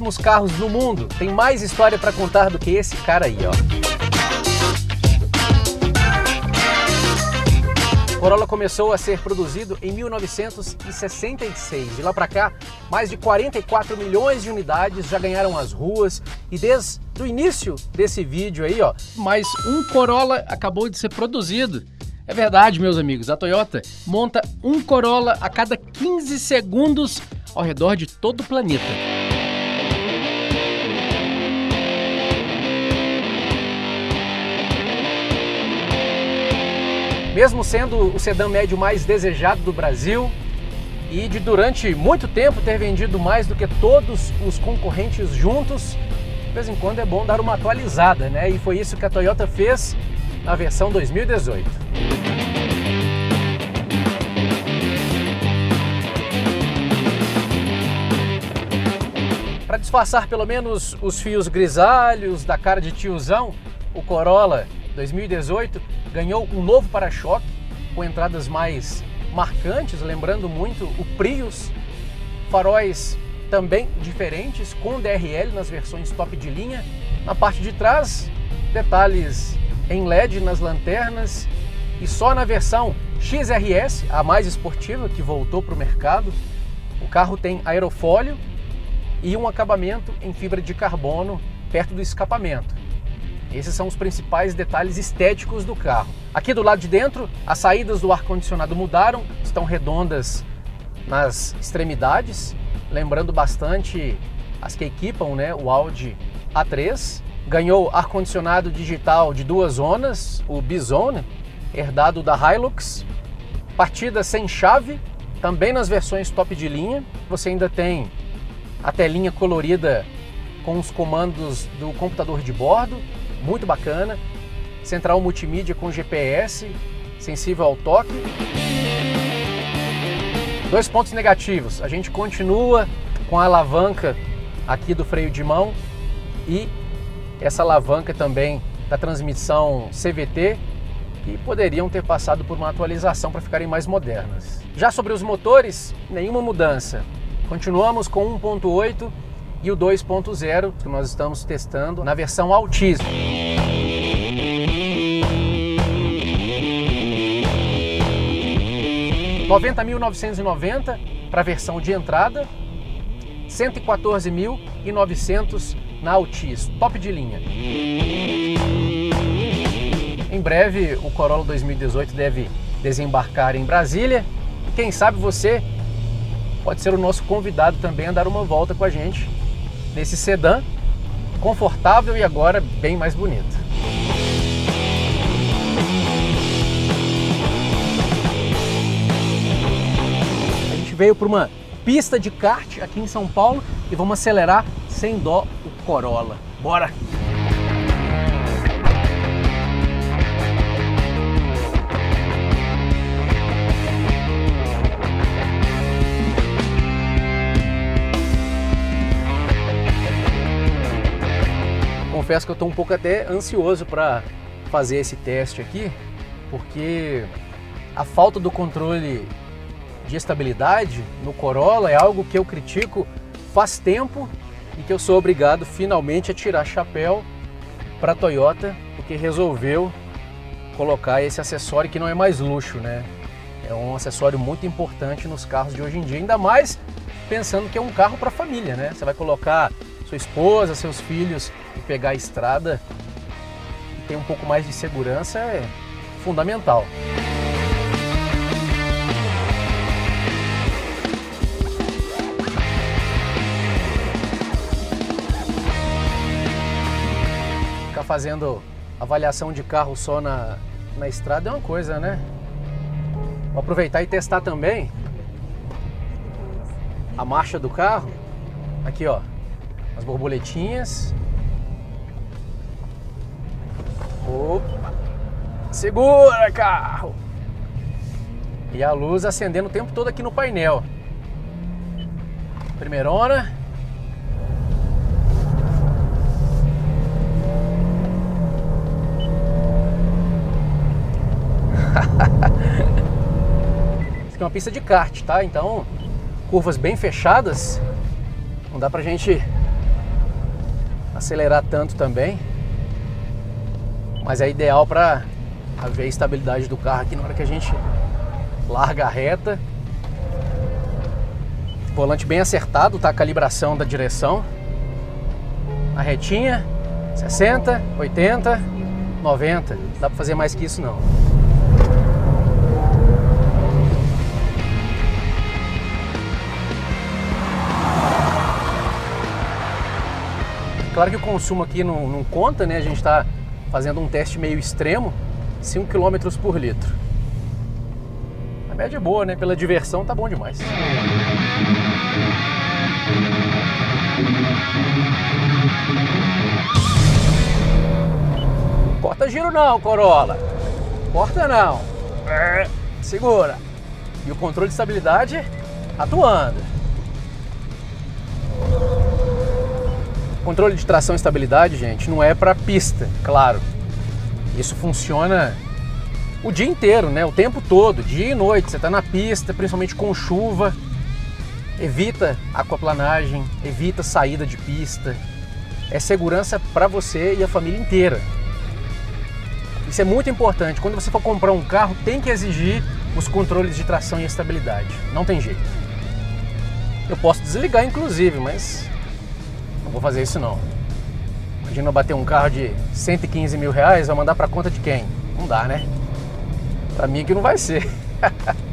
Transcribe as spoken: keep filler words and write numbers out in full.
últimos carros no mundo. Tem mais história para contar do que esse cara aí, ó. O Corolla começou a ser produzido em mil novecentos e sessenta e seis. De lá para cá, mais de quarenta e quatro milhões de unidades já ganharam as ruas. E desde o início desse vídeo aí, ó, mais um Corolla acabou de ser produzido. É verdade, meus amigos, a Toyota monta um Corolla a cada quinze segundos ao redor de todo o planeta. Mesmo sendo o sedã médio mais desejado do Brasil e de durante muito tempo ter vendido mais do que todos os concorrentes juntos, de vez em quando é bom dar uma atualizada, né? E foi isso que a Toyota fez na versão dois mil e dezoito. Para disfarçar pelo menos os fios grisalhos da cara de tiozão, o Corolla dois mil e dezoito ganhou um novo para-choque com entradas mais marcantes, lembrando muito o Prius, faróis também diferentes com D R L nas versões top de linha. Na parte de trás, detalhes em L E D nas lanternas, e só na versão X R S, a mais esportiva que voltou para o mercado, o carro tem aerofólio e um acabamento em fibra de carbono perto do escapamento. Esses são os principais detalhes estéticos do carro. Aqui do lado de dentro, as saídas do ar-condicionado mudaram, estão redondas nas extremidades, lembrando bastante as que equipam, né, o Audi A três. Ganhou ar-condicionado digital de duas zonas, o B-Zone, herdado da Hilux. Partida sem chave, também nas versões top de linha. Você ainda tem a telinha colorida com os comandos do computador de bordo, muito bacana. Central multimídia com G P S, sensível ao toque. Dois pontos negativos: a gente continua com a alavanca aqui do freio de mão e essa alavanca também da transmissão C V T, que poderiam ter passado por uma atualização para ficarem mais modernas. Já sobre os motores, nenhuma mudança. Continuamos com o um ponto oito e o dois ponto zero, que nós estamos testando na versão Altismo. noventa mil novecentos e noventa para a versão de entrada, cento e quatorze mil e novecentos na Altis, top de linha. Em breve o Corolla dois mil e dezoito deve desembarcar em Brasília. Quem sabe você pode ser o nosso convidado também a dar uma volta com a gente nesse sedã confortável e agora bem mais bonito. A gente veio para uma pista de kart aqui em São Paulo e vamos acelerar sem dó o Corolla. Bora! Confesso que eu estou um pouco até ansioso para fazer esse teste aqui, porque a falta do controle de estabilidade no Corolla é algo que eu critico faz tempo e que eu sou obrigado finalmente a tirar chapéu para a Toyota, porque resolveu colocar esse acessório que não é mais luxo, né? É um acessório muito importante nos carros de hoje em dia, ainda mais pensando que é um carro para família, né? Você vai colocar sua esposa, seus filhos e pegar a estrada e ter um pouco mais de segurança é fundamental. Ficar fazendo avaliação de carro só na, na estrada é uma coisa, né? Vou aproveitar e testar também a marcha do carro. Aqui, ó, as borboletinhas. Opa! Segura, carro! E a luz acendendo o tempo todo aqui no painel. Primeirona. Isso aqui é uma pista de kart, tá? Então, curvas bem fechadas, não dá pra gente acelerar tanto também, mas é ideal para ver a estabilidade do carro aqui na hora que a gente larga a reta. Volante bem acertado, tá? A calibração da direção. A retinha, sessenta, oitenta, noventa. Não dá para fazer mais que isso não. Claro que o consumo aqui não, não conta, né? A gente está fazendo um teste meio extremo, cinco quilômetros por litro. A média é boa, né? Pela diversão tá bom demais. Corta giro não, Corolla. Corta não. Segura. E o controle de estabilidade atuando. Controle de tração e estabilidade, gente, não é para pista, claro. Isso funciona o dia inteiro, né? O tempo todo, dia e noite. Você está na pista, principalmente com chuva. Evita aquaplanagem, evita saída de pista. É segurança para você e a família inteira. Isso é muito importante. Quando você for comprar um carro, tem que exigir os controles de tração e estabilidade. Não tem jeito. Eu posso desligar, inclusive, mas não vou fazer isso não. Imagina eu bater um carro de cento e quinze mil reais, vai mandar para conta de quem? Não dá, né? Para mim que não vai ser.